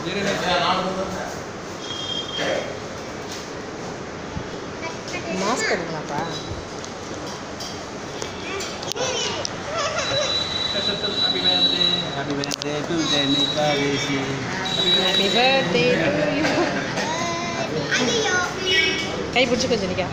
Mask எடுக்கலாம்ப்பா. Happy birthday to Janika Rishi. Happy birthday to you. கை பிடிச்சிக்கோ ஜெனிகா.